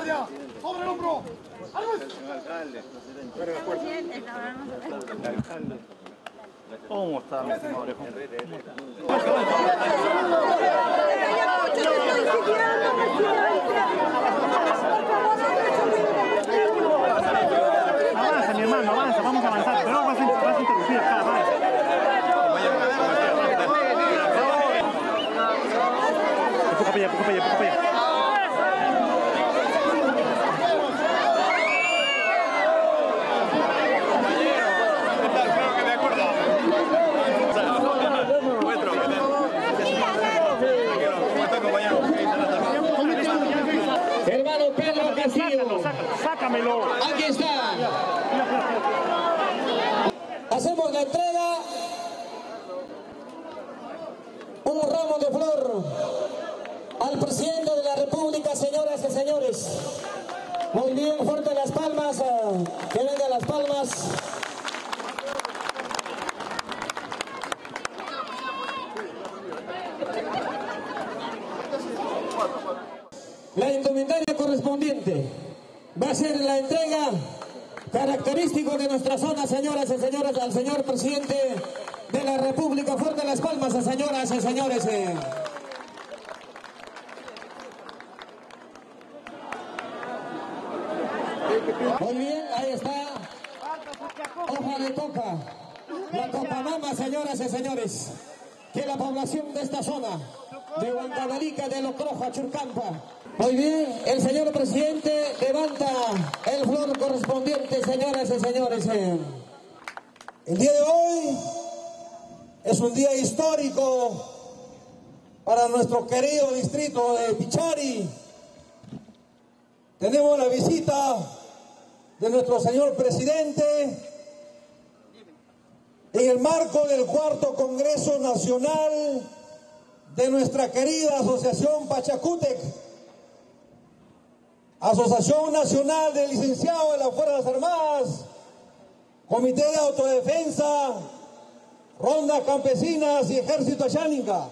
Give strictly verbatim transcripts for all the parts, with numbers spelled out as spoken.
guardia, sobre el hombro. Alcalde. ¿Cómo está, mi estimado Orejo? Avanza, mi hermano, avanza, vamos a avanzar. Pero vas a, vas a interrumpir acá, avanza. Empuja para allá, empuja para allá, empuja para allá. Hermano Pedro Castillo, Sácamelo. aquí está. Hacemos la entrega, un ramo de flor al presidente de la República, señoras y señores. Muy bien, fuerte las palmas, que vengan las palmas. La indumentaria correspondiente va a ser la entrega característico de nuestra zona, señoras y señores, al señor presidente de la República. Fuerte las palmas, señoras y señores. Muy bien, ahí está. Hoja de coca. La Copamama, señoras y señores. Que la población de esta zona, de Huancavelica, de Locroja, Churcampa. Muy bien, el señor presidente levanta el flor correspondiente, señoras y señores. El día de hoy es un día histórico para nuestro querido distrito de Pichari. Tenemos la visita de nuestro señor presidente en el marco del cuarto Congreso Nacional de nuestra querida Asociación Pachacútec, Asociación Nacional de Licenciados de las Fuerzas Armadas, Comité de Autodefensa, Rondas Campesinas y Ejército Ayánica.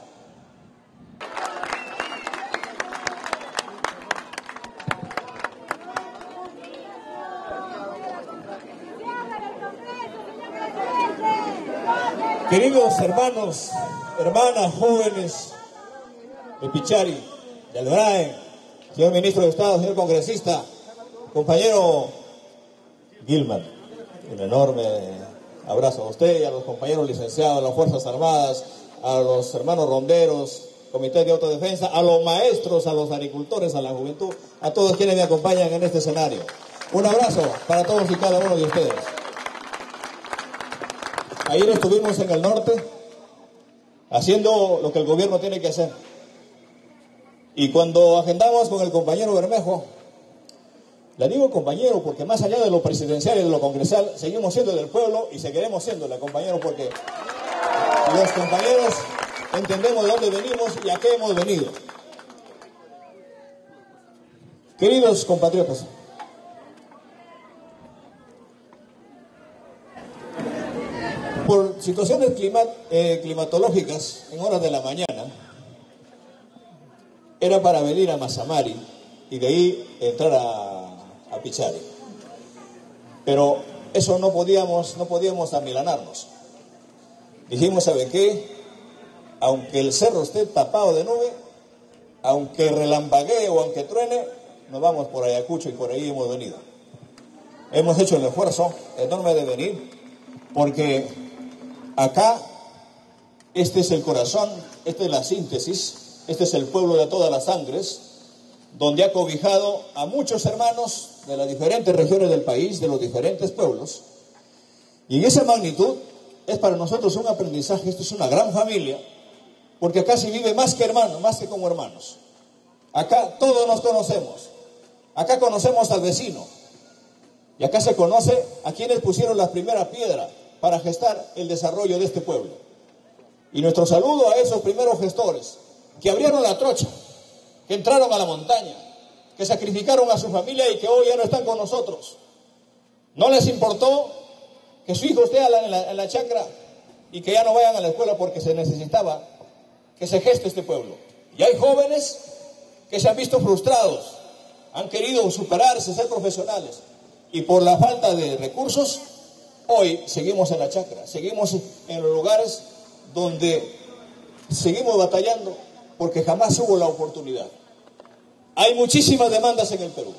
Queridos hermanos, hermanas, jóvenes de Pichari, de Albrae, señor ministro de Estado, señor congresista, compañero Gilman, un enorme abrazo a usted y a los compañeros licenciados de las Fuerzas Armadas, a los hermanos ronderos, Comité de Autodefensa, a los maestros, a los agricultores, a la juventud, a todos quienes me acompañan en este escenario. Un abrazo para todos y cada uno de ustedes. Ayer estuvimos en el norte haciendo lo que el gobierno tiene que hacer. Y cuando agendamos con el compañero Bermejo, le digo compañero porque más allá de lo presidencial y de lo congresal, seguimos siendo del pueblo y seguiremos siendo el compañero porque los compañeros entendemos de dónde venimos y a qué hemos venido. Queridos compatriotas, por situaciones climat, eh, climatológicas en horas de la mañana, era para venir a Mazamari y de ahí entrar a, a Pichari. Pero eso no podíamos, no podíamos amilanarnos. Dijimos, ¿sabe qué? Aunque el cerro esté tapado de nube, aunque relampaguee o aunque truene, nos vamos por Ayacucho y por ahí hemos venido. Hemos hecho el esfuerzo enorme de venir porque acá este es el corazón, esta es la síntesis. Este es el pueblo de todas las sangres, donde ha cobijado a muchos hermanos de las diferentes regiones del país, de los diferentes pueblos. Y en esa magnitud es para nosotros un aprendizaje. Esto es una gran familia, porque acá se vive más que hermanos, más que como hermanos. Acá todos nos conocemos. Acá conocemos al vecino. Y acá se conoce a quienes pusieron la primera piedra para gestar el desarrollo de este pueblo. Y nuestro saludo a esos primeros gestores que abrieron la trocha, que entraron a la montaña, que sacrificaron a su familia y que hoy ya no están con nosotros. No les importó que su hijo esté en la, en la chacra y que ya no vayan a la escuela porque se necesitaba que se geste este pueblo. Y hay jóvenes que se han visto frustrados han querido superarse, ser profesionales, y por la falta de recursos, hoy seguimos en la chacra, seguimos en los lugares donde seguimos batallando porque jamás hubo la oportunidad. Hay muchísimas demandas en el Perú.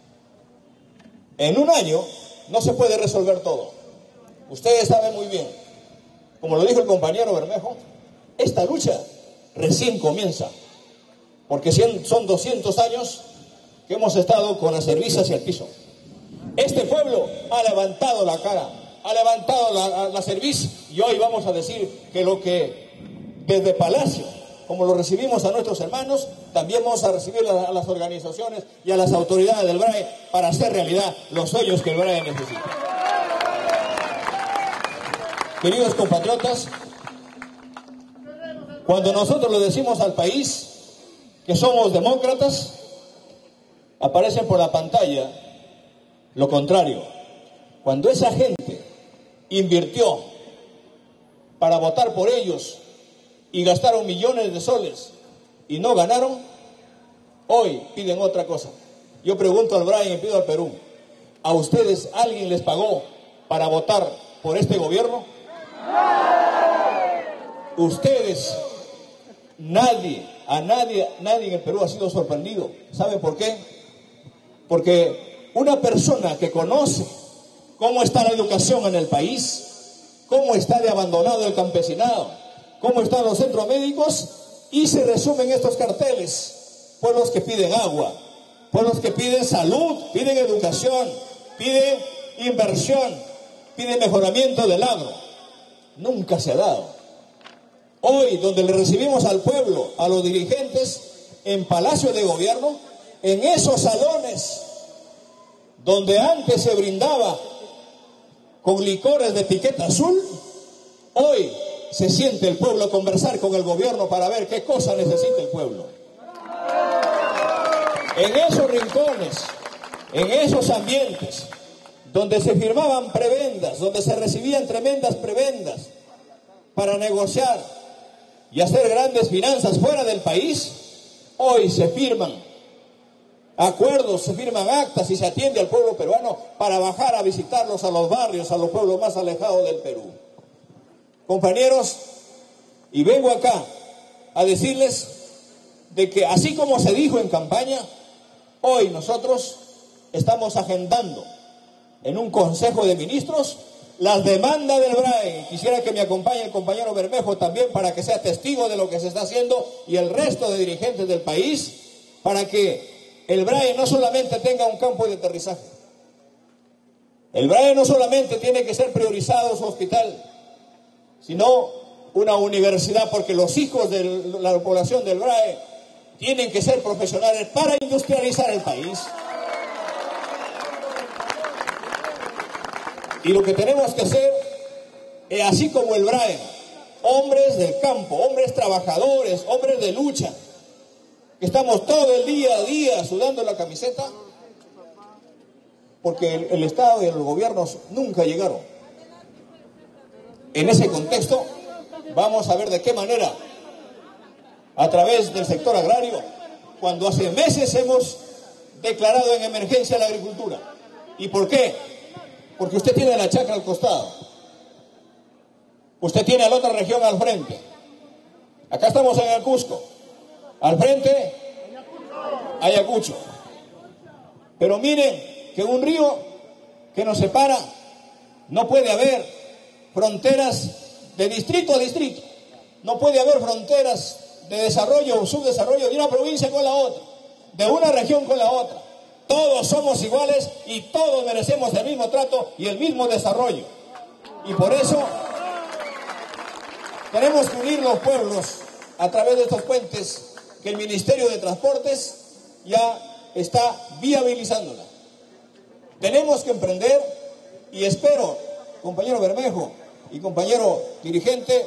En un año no se puede resolver todo. Ustedes saben muy bien, como lo dijo el compañero Bermejo, esta lucha recién comienza, porque son doscientos años que hemos estado con la cerviz hacia el piso. Este pueblo ha levantado la cara, ha levantado la, la cerviz, y hoy vamos a decir que lo que desde Palacio, como lo recibimos a nuestros hermanos, también vamos a recibir a, a las organizaciones y a las autoridades del B R A E para hacer realidad los sueños que el B R A E necesita. Queridos compatriotas, cuando nosotros le decimos al país que somos demócratas, aparecen por la pantalla lo contrario. Cuando esa gente invirtió para votar por ellos y gastaron millones de soles y no ganaron, hoy piden otra cosa. Yo pregunto al B R A E y pido al Perú, ¿a ustedes alguien les pagó para votar por este gobierno? Ustedes, nadie, a nadie, nadie en el Perú ha sido sorprendido. ¿Sabe por qué? Porque una persona que conoce cómo está la educación en el país, cómo está de abandonado el campesinado, cómo están los centros médicos, y se resumen estos carteles: pueblos que piden agua, pueblos que piden salud, piden educación, piden inversión, piden mejoramiento del agro. Nunca se ha dado. Hoy, donde le recibimos al pueblo, a los dirigentes, en Palacio de Gobierno, en esos salones donde antes se brindaba con licores de etiqueta azul, hoy se siente el pueblo a conversar con el gobierno para ver qué cosa necesita el pueblo. En esos rincones, en esos ambientes donde se firmaban prebendas, donde se recibían tremendas prebendas para negociar y hacer grandes finanzas fuera del país, hoy se firman acuerdos, se firman actas y se atiende al pueblo peruano para bajar a visitarlos a los barrios, a los pueblos más alejados del Perú. Compañeros, y vengo acá a decirles de que así como se dijo en campaña, hoy nosotros estamos agendando en un Consejo de Ministros las demandas del B R A E. Quisiera que me acompañe el compañero Bermejo también para que sea testigo de lo que se está haciendo, y el resto de dirigentes del país, para que el B R A E no solamente tenga un campo de aterrizaje. El B R A E no solamente tiene que ser priorizado su hospital, sino una universidad, porque los hijos de la población del B R A E tienen que ser profesionales para industrializar el país. Y lo que tenemos que hacer es, así como el B R A E, hombres del campo, hombres trabajadores, hombres de lucha, que estamos todo el día a día sudando la camiseta, porque el, el Estado y los gobiernos nunca llegaron. En ese contexto, vamos a ver de qué manera, a través del sector agrario, cuando hace meses hemos declarado en emergencia la agricultura. ¿Y por qué? Porque usted tiene la chacra al costado, usted tiene a la otra región al frente. Acá estamos en el Cusco, al frente Ayacucho. Pero miren que un río que nos separa, no puede haber fronteras de distrito a distrito, no puede haber fronteras de desarrollo o subdesarrollo de una provincia con la otra, de una región con la otra. Todos somos iguales y todos merecemos el mismo trato y el mismo desarrollo. Y por eso tenemos que unir los pueblos a través de estos puentes que el Ministerio de Transportes ya está viabilizándola. Tenemos que emprender, y espero, compañero Bermejo y compañero dirigente,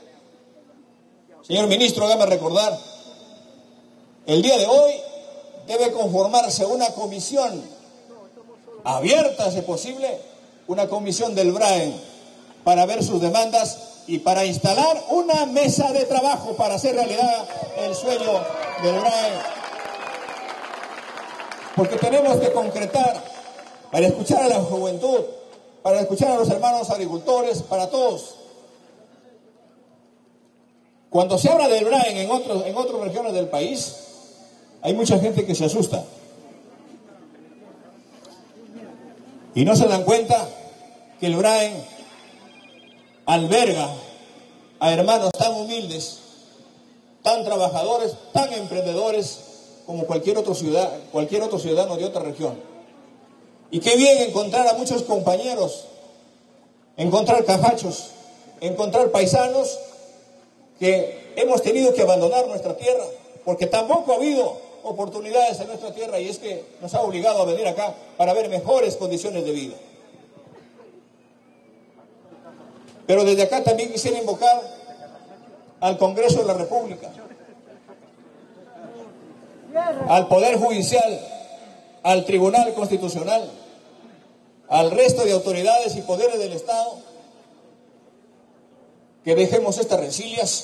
señor ministro, hágame recordar, el día de hoy debe conformarse una comisión abierta, si es posible, una comisión del B R A E para ver sus demandas y para instalar una mesa de trabajo para hacer realidad el sueño del B R A E. porque tenemos que concretar para escuchar a la juventud, para escuchar a los hermanos agricultores, para todos. Cuando se habla del Braen en, otros, en otras regiones del país, hay mucha gente que se asusta. Y no se dan cuenta que el Braen alberga a hermanos tan humildes, tan trabajadores, tan emprendedores como cualquier otro, ciudad, cualquier otro ciudadano de otra región. Y qué bien encontrar a muchos compañeros, encontrar cajachos, encontrar paisanos que hemos tenido que abandonar nuestra tierra, porque tampoco ha habido oportunidades en nuestra tierra y es que nos ha obligado a venir acá para ver mejores condiciones de vida. Pero desde acá también quisiera invocar al Congreso de la República, al Poder Judicial, al Tribunal Constitucional, al resto de autoridades y poderes del Estado, que dejemos estas rencillas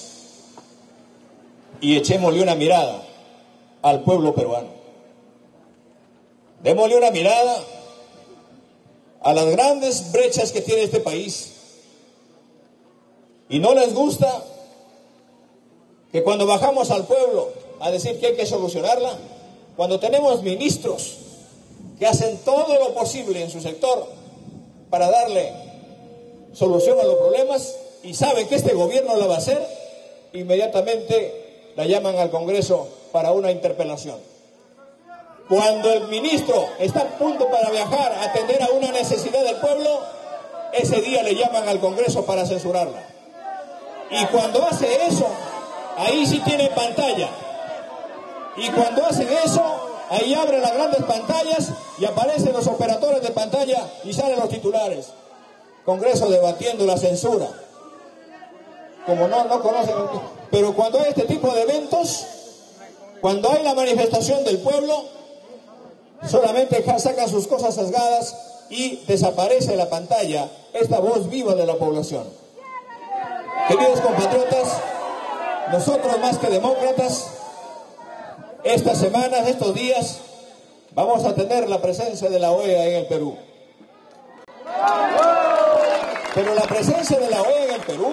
y echémosle una mirada al pueblo peruano. Démosle una mirada a las grandes brechas que tiene este país. Y no les gusta que cuando bajamos al pueblo a decir que hay que solucionarla, cuando tenemos ministros que hacen todo lo posible en su sector para darle solución a los problemas y saben que este gobierno la va a hacer, inmediatamente la llaman al Congreso para una interpelación. Cuando el ministro está a punto para viajar a atender a una necesidad del pueblo, ese día le llaman al Congreso para censurarla. Y cuando hace eso, ahí sí tiene pantalla. Y cuando hacen eso, ahí abren las grandes pantallas y aparecen los operadores de pantalla y salen los titulares. Congreso debatiendo la censura. Como no, no conocen. Pero cuando hay este tipo de eventos, cuando hay la manifestación del pueblo, solamente sacan sus cosas sesgadas y desaparece en la pantalla esta voz viva de la población. Queridos compatriotas, nosotros más que demócratas, estas semanas, estos días, vamos a tener la presencia de la O E A en el Perú. Pero la presencia de la O E A en el Perú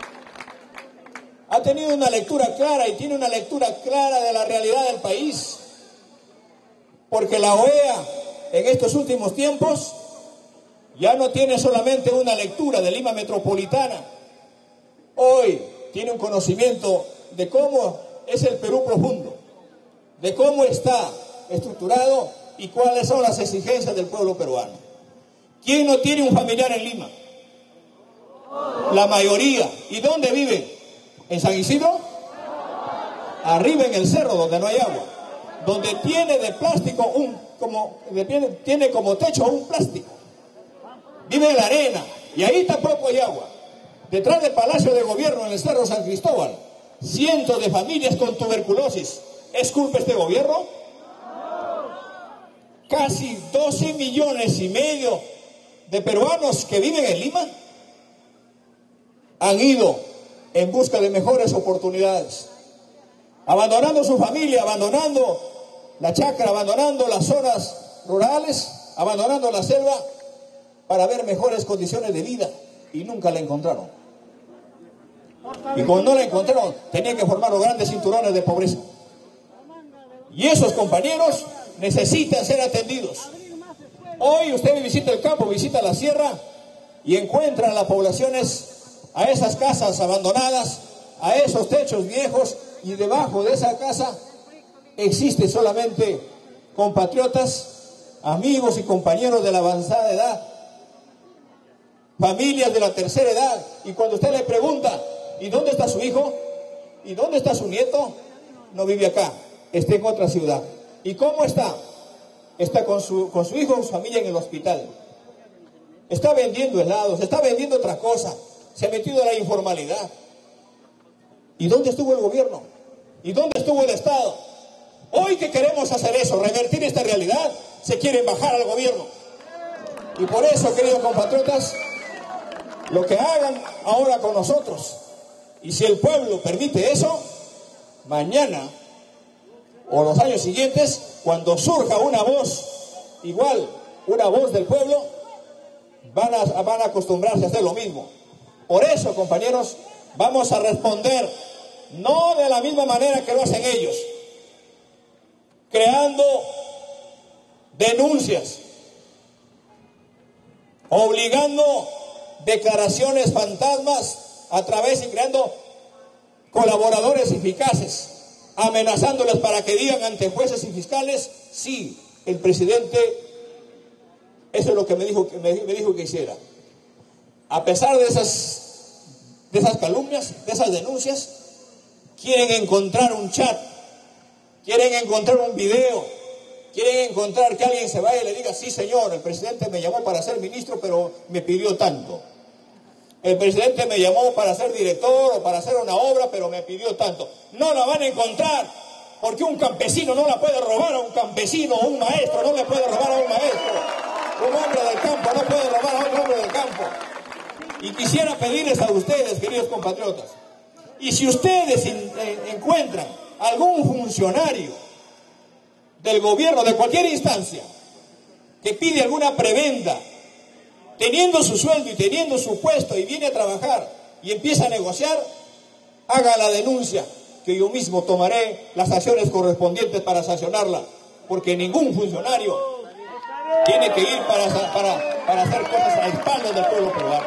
ha tenido una lectura clara y tiene una lectura clara de la realidad del país. Porque la O E A en estos últimos tiempos ya no tiene solamente una lectura de Lima Metropolitana. Hoy tiene un conocimiento de cómo es el Perú profundo, de cómo está estructurado y cuáles son las exigencias del pueblo peruano. ¿Quién no tiene un familiar en Lima? La mayoría. ¿Y dónde viven? ¿En San Isidro? Arriba en el cerro donde no hay agua, donde tiene de plástico un como tiene, tiene como techo un plástico. Vive en la arena y ahí tampoco hay agua. Detrás del Palacio de Gobierno en el Cerro San Cristóbal, cientos de familias con tuberculosis. ¿Es culpa este gobierno? Casi doce millones y medio de peruanos que viven en Lima han ido en busca de mejores oportunidades, abandonando su familia, abandonando la chacra, abandonando las zonas rurales, abandonando la selva para ver mejores condiciones de vida y nunca la encontraron. Y cuando no la encontraron, tenían que formar los grandes cinturones de pobreza. Y esos compañeros necesitan ser atendidos. Hoy usted visita el campo, visita la sierra y encuentra a las poblaciones, a esas casas abandonadas, a esos techos viejos, y debajo de esa casa existen solamente compatriotas, amigos y compañeros de la avanzada edad, familias de la tercera edad. Y cuando usted le pregunta, ¿y dónde está su hijo? ¿Y dónde está su nieto? No vive acá, está en otra ciudad. ¿Y cómo está? Está con su, con su hijo y su familia en el hospital. Está vendiendo helados, está vendiendo otra cosa. Se ha metido en la informalidad. ¿Y dónde estuvo el gobierno? ¿Y dónde estuvo el Estado? Hoy que queremos hacer eso, revertir esta realidad, se quieren bajar al gobierno. Y por eso, queridos compatriotas, lo que hagan ahora con nosotros, y si el pueblo permite eso, mañana o los años siguientes, cuando surja una voz igual, una voz del pueblo, van a, van a acostumbrarse a hacer lo mismo. Por eso, compañeros, vamos a responder no de la misma manera que lo hacen ellos, creando denuncias, obligando declaraciones fantasmas a través y creando colaboradores eficaces, amenazándoles para que digan ante jueces y fiscales, sí, el presidente, eso es lo que me dijo, me, me dijo que hiciera. A pesar de esas, de esas calumnias, de esas denuncias, quieren encontrar un chat, quieren encontrar un video, quieren encontrar que alguien se vaya y le diga, sí señor, el presidente me llamó para ser ministro, pero me pidió tanto. El presidente me llamó para ser director o para hacer una obra, pero me pidió tanto. No la van a encontrar, porque un campesino no la puede robar a un campesino, o un maestro no le puede robar a un maestro. Un hombre del campo no puede robar a otro hombre del campo. Y quisiera pedirles a ustedes, queridos compatriotas, y si ustedes in, eh, encuentran algún funcionario del gobierno, de cualquier instancia, que pide alguna prebenda, teniendo su sueldo y teniendo su puesto y viene a trabajar y empieza a negociar, haga la denuncia, que yo mismo tomaré las acciones correspondientes para sancionarla, porque ningún funcionario tiene que ir para, para, para hacer cosas a espaldas del pueblo peruano.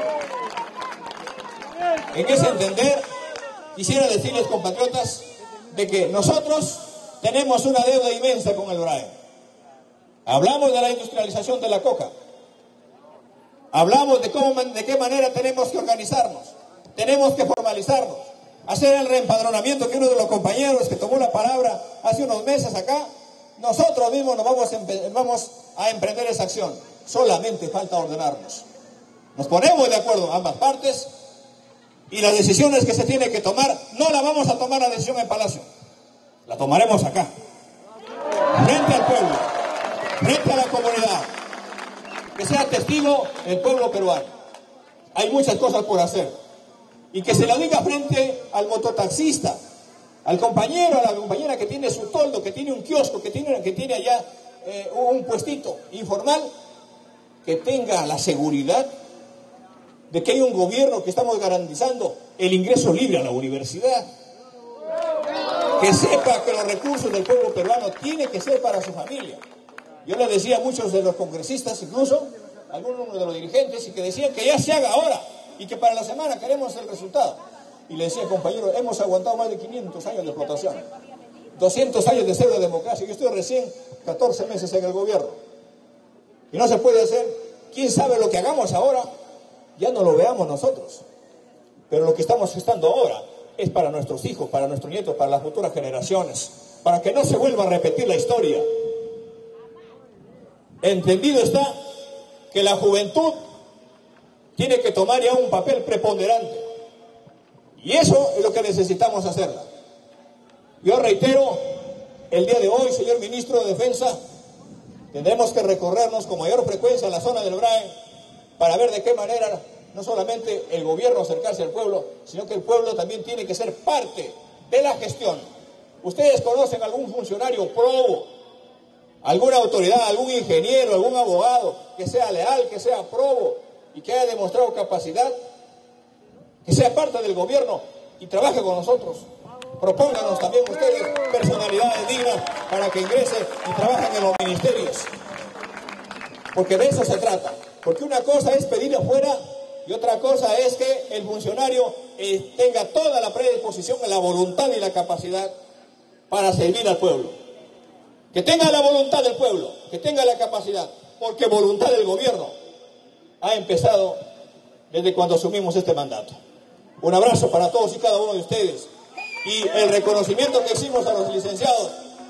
En ese entender, quisiera decirles, compatriotas, de que nosotros tenemos una deuda inmensa con el Brae. Hablamos de la industrialización de la coca. Hablamos de, cómo, de qué manera tenemos que organizarnos, tenemos que formalizarnos, hacer el reempadronamiento, que uno de los compañeros que tomó la palabra hace unos meses acá, nosotros mismos nos vamos a, vamos a emprender esa acción. Solamente falta ordenarnos. Nos ponemos de acuerdo ambas partes y las decisiones que se tienen que tomar, no la vamos a tomar la decisión en Palacio, la tomaremos acá, frente al pueblo, frente a la comunidad. Que sea testigo el pueblo peruano. Hay muchas cosas por hacer. Y que se lo diga frente al mototaxista, al compañero, a la compañera que tiene su toldo, que tiene un kiosco, que tiene, que tiene allá eh, un puestito informal, que tenga la seguridad de que hay un gobierno que estamos garantizando el ingreso libre a la universidad. Que sepa que los recursos del pueblo peruano tienen que ser para su familia. Yo le decía a muchos de los congresistas, incluso algunos de los dirigentes, y que decían que ya se haga ahora y que para la semana queremos el resultado. Y le decía, compañero, hemos aguantado más de quinientos años de explotación, doscientos años de pseudo democracia. Yo estoy recién catorce meses en el gobierno y no se puede hacer. Quién sabe lo que hagamos ahora, ya no lo veamos nosotros, pero lo que estamos gestando ahora es para nuestros hijos, para nuestros nietos, para las futuras generaciones, para que no se vuelva a repetir la historia. Entendido está que la juventud tiene que tomar ya un papel preponderante. Y eso es lo que necesitamos hacerla. Yo reitero, el día de hoy, señor Ministro de Defensa, tendremos que recorrernos con mayor frecuencia a la zona del Brae para ver de qué manera no solamente el gobierno acercarse al pueblo, sino que el pueblo también tiene que ser parte de la gestión. Ustedes conocen algún funcionario probo, alguna autoridad, algún ingeniero, algún abogado que sea leal, que sea probo y que haya demostrado capacidad, que sea parte del gobierno y trabaje con nosotros. Propónganos también ustedes personalidades dignas para que ingresen y trabajen en los ministerios, porque de eso se trata. Porque una cosa es pedir afuera y otra cosa es que el funcionario eh, tenga toda la predisposición, la voluntad y la capacidad para servir al pueblo. Que tenga la voluntad del pueblo, que tenga la capacidad, porque voluntad del gobierno ha empezado desde cuando asumimos este mandato. Un abrazo para todos y cada uno de ustedes. Y el reconocimiento que hicimos a los licenciados.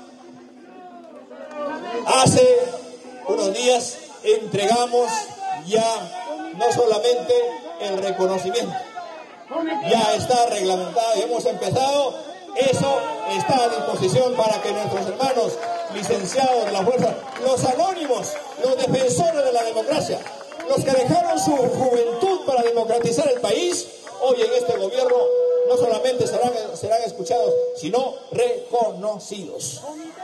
Hace unos días entregamos ya no solamente el reconocimiento, ya está reglamentado y hemos empezado. Eso está a disposición para que nuestros hermanos licenciados de la fuerza, los anónimos, los defensores de la democracia, los que dejaron su juventud para democratizar el país, hoy en este gobierno no solamente serán, serán escuchados, sino reconocidos.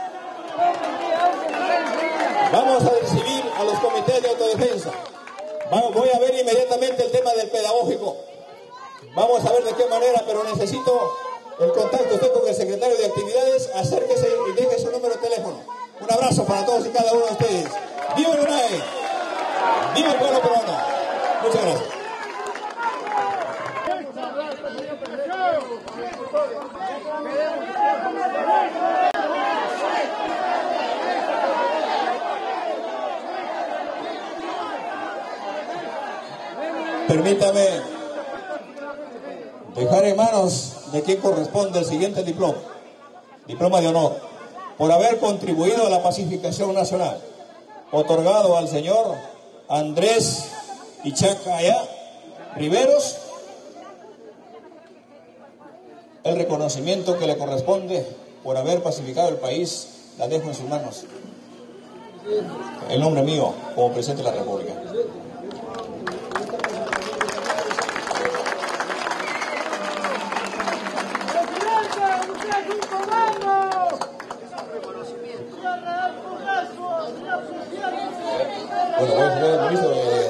Vamos a recibir a los comités de autodefensa. Vamos, voy a ver inmediatamente el tema del pedagógico. Vamos a ver de qué manera, pero necesito el contacto usted con el secretario de actividades. Acérquese y deje su número de teléfono. Un abrazo para todos y cada uno de ustedes. ¡Viva el U N A E! ¡Viva el pueblo peruano! Muchas gracias. Permítame dejar en manos de quien corresponde el siguiente diploma, diploma de honor, por haber contribuido a la pacificación nacional, otorgado al señor Andrés Ichacaya Riveros, el reconocimiento que le corresponde por haber pacificado el país. La dejo en sus manos, el nombre mío como presidente de la República. Bueno, voy a hacer el permiso de...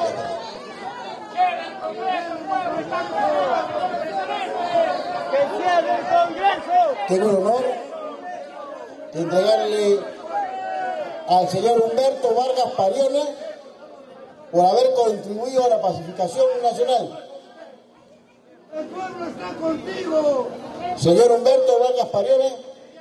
Tengo el honor de entregarle al señor Humberto Vargas Parione por haber contribuido a la pacificación nacional. ¡El pueblo está contigo! Señor Humberto Vargas Parione.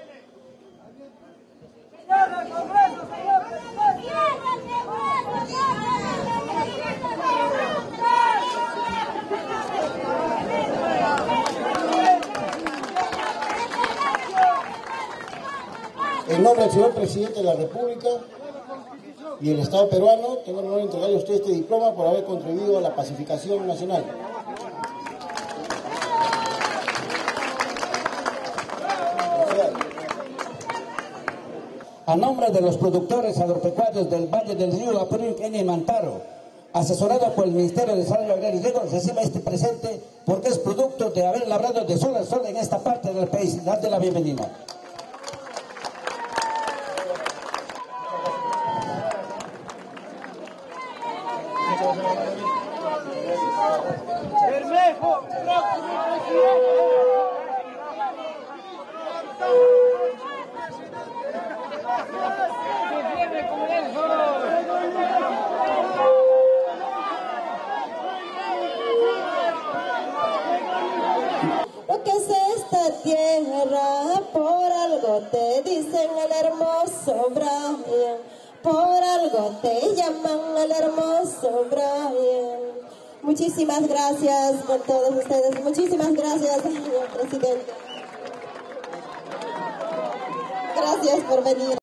En nombre del señor presidente de la República y el Estado peruano, tengo el honor de entregarle a usted este diploma por haber contribuido a la pacificación nacional. A nombre de los productores agropecuarios del Valle del Río Apurímac, N. Mantaro, asesorado por el Ministerio de Desarrollo Agrario y Riego, reciba este presente porque es producto de haber labrado de sol a sol en esta parte del país. Date la bienvenida. Bermejo, próximo presidente. Lo que es esta tierra, por algo te dicen el hermoso Brian, por algo te llaman el hermoso Brian. Muchísimas gracias por todos ustedes, muchísimas gracias, señor presidente. Gracias por venir.